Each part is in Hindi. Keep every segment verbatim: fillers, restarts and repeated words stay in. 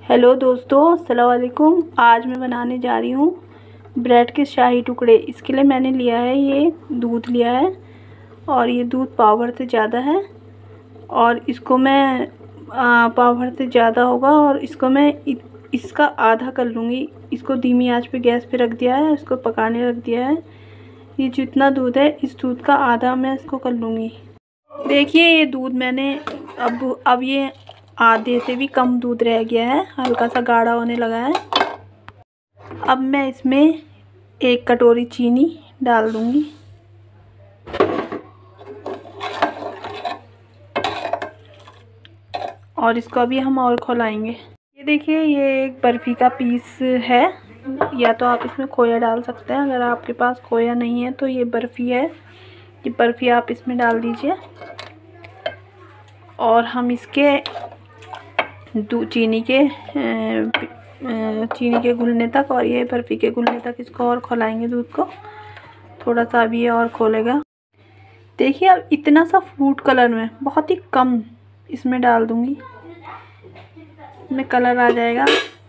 हेलो दोस्तों, अस्सलाम वालेकुम। आज मैं बनाने जा रही हूँ ब्रेड के शाही टुकड़े। इसके लिए मैंने लिया है, ये दूध लिया है और ये दूध पाव भर से ज़्यादा है और इसको मैं पाव भर से ज़्यादा होगा और इसको मैं इसका आधा कर लूँगी। इसको धीमी आंच पे गैस पे रख दिया है, इसको पकाने रख दिया है। ये जितना दूध है इस दूध का आधा मैं इसको कर लूँगी। देखिए ये दूध मैंने अब अब ये आधे से भी कम दूध रह गया है, हल्का सा गाढ़ा होने लगा है। अब मैं इसमें एक कटोरी चीनी डाल दूंगी और इसको अभी हम और खौलाएंगे। ये देखिए ये एक बर्फ़ी का पीस है, या तो आप इसमें खोया डाल सकते हैं। अगर आपके पास खोया नहीं है तो ये बर्फ़ी है, ये बर्फ़ी आप इसमें डाल दीजिए और हम इसके दूध चीनी के चीनी के घुलने तक और ये बर्फ़ी के घुलने तक इसको और खौलाएंगे। दूध को थोड़ा सा अभी ये और खोलेगा। देखिए अब इतना सा फूड कलर में बहुत ही कम इसमें डाल दूंगी, इसमें कलर आ जाएगा।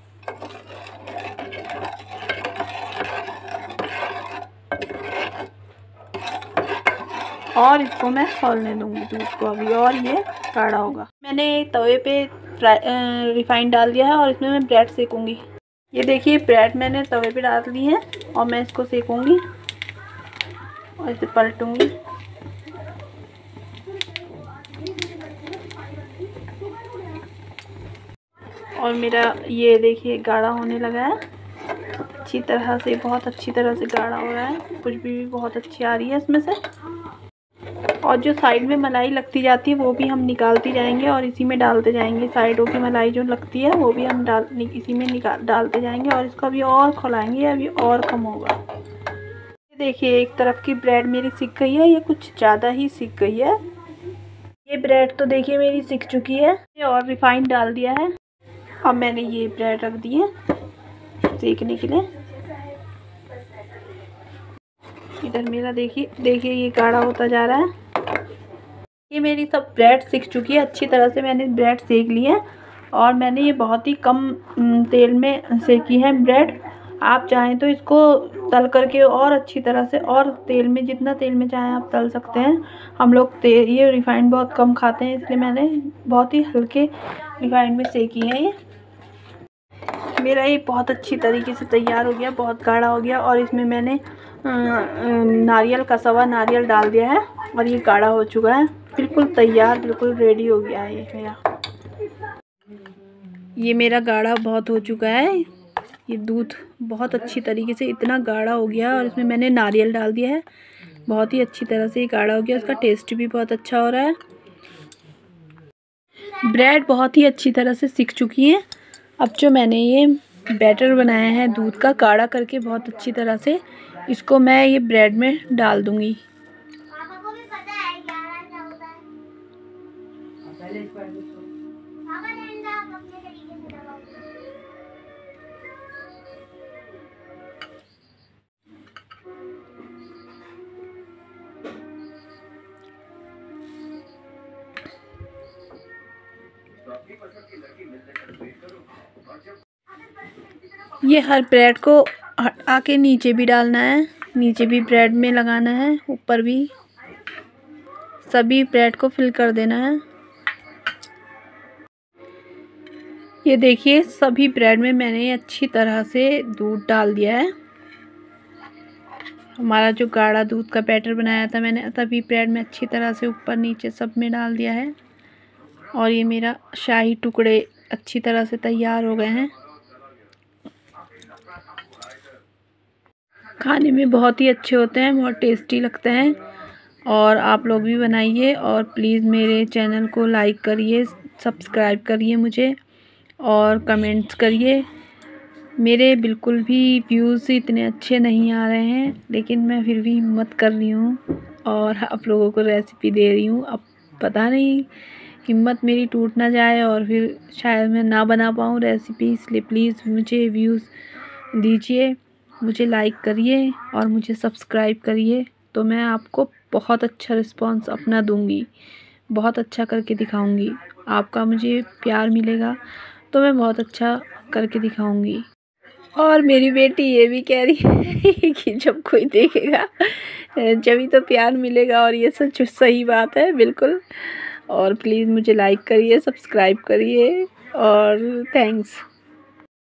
और इसको मैं खौलने दूंगी दूध को अभी, और ये गाढ़ा होगा। मैंने तवे पे रिफाइंड डाल दिया है और इसमें मैं ब्रेड सेकूंगी। ये देखिए ब्रेड मैंने तवे पे डाल दी है और मैं इसको सेकूंगी और इसे पलटूंगी। और मेरा ये देखिए गाढ़ा होने लगा है अच्छी तरह से, बहुत अच्छी तरह से गाढ़ा हो रहा है। खुशबू भी बहुत अच्छी आ रही है इसमें से। और जो साइड में मलाई लगती जाती है वो भी हम निकालती जाएंगे और इसी में डालते जाएंगे। साइडों की मलाई जो लगती है वो भी हम डाल इसी में निकाल डालते जाएंगे और इसको अभी और खौलाएंगे, अभी और कम होगा। देखिए एक तरफ की ब्रेड मेरी सिक गई है, ये कुछ ज़्यादा ही सिक गई है। ये ब्रेड तो देखिए मेरी सिक चुकी है और रिफाइंड डाल दिया है। अब मैंने ये ब्रेड रख दी है सेकने के लिए। इधर मेरा देखिए देखिए ये गाढ़ा होता जा रहा है। ये मेरी सब ब्रेड सेक चुकी है अच्छी तरह से। मैंने ब्रेड सेक ली है और मैंने ये बहुत ही कम तेल में सेकी है ब्रेड। आप चाहें तो इसको तल करके और अच्छी तरह से और तेल में, जितना तेल में चाहें आप तल सकते हैं। हम लोग तेल ये रिफाइंड बहुत कम खाते हैं, इसलिए मैंने बहुत ही हल्के रिफाइंड में सेकी है। ये मेरा ये बहुत अच्छी तरीके से तैयार हो गया, बहुत गाढ़ा हो गया। और इसमें मैंने नारियल कसा हुआ नारियल डाल दिया है और ये गाढ़ा हो चुका है, बिल्कुल तैयार, बिल्कुल रेडी हो गया है ये मेरा। ये मेरा गाढ़ा बहुत हो चुका है। ये दूध बहुत अच्छी तरीके से इतना गाढ़ा हो गया और इसमें मैंने नारियल डाल दिया है, बहुत ही अच्छी तरह से ये गाढ़ा हो गया। इसका टेस्ट भी बहुत अच्छा हो रहा है। ब्रेड बहुत ही अच्छी तरह से सिक चुकी है। अब जो मैंने ये बैटर बनाया है दूध का गाढ़ा करके बहुत अच्छी तरह से, इसको मैं ये ब्रेड में डाल दूंगी। ये हर ब्रेड को हटा के नीचे भी डालना है, नीचे भी ब्रेड में लगाना है, ऊपर भी, सभी ब्रेड को फिल कर देना है। ये देखिए सभी ब्रेड में मैंने अच्छी तरह से दूध डाल दिया है। हमारा जो गाढ़ा दूध का बैटर बनाया था मैंने, सभी ब्रेड में अच्छी तरह से ऊपर नीचे सब में डाल दिया है। और ये मेरा शाही टुकड़े अच्छी तरह से तैयार हो गए हैं। खाने में बहुत ही अच्छे होते हैं, बहुत टेस्टी लगते हैं। और आप लोग भी बनाइए और प्लीज़ मेरे चैनल को लाइक करिए, सब्सक्राइब करिए मुझे और कमेंट्स करिए। मेरे बिल्कुल भी व्यूज़ इतने अच्छे नहीं आ रहे हैं, लेकिन मैं फिर भी हिम्मत कर रही हूँ और आप लोगों को रेसिपी दे रही हूँ। अब पता नहीं हिम्मत मेरी टूट ना जाए और फिर शायद मैं ना बना पाऊँ रेसिपी, इसलिए प्लीज़ मुझे व्यूज़ दीजिए, मुझे लाइक करिए और मुझे सब्सक्राइब करिए, तो मैं आपको बहुत अच्छा रिस्पांस अपना दूंगी, बहुत अच्छा करके दिखाऊंगी। आपका मुझे प्यार मिलेगा तो मैं बहुत अच्छा करके दिखाऊंगी। और मेरी बेटी ये भी कह रही है कि जब कोई देखेगा जभी तो प्यार मिलेगा, और ये सच सही बात है बिल्कुल। और प्लीज़ मुझे लाइक करिए, सब्सक्राइब करिए, और थैंक्स।